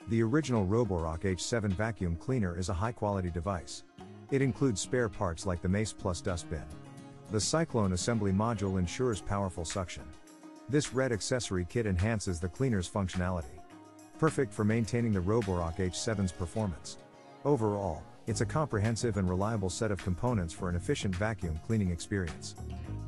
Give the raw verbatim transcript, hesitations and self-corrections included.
The original Roborock H seven Vacuum Cleaner is a high-quality device. It includes spare parts like the Mace Plus Dustbin. The Cyclone Assembly Module ensures powerful suction. This red accessory kit enhances the cleaner's functionality. Perfect for maintaining the Roborock H seven's performance. Overall, it's a comprehensive and reliable set of components for an efficient vacuum cleaning experience.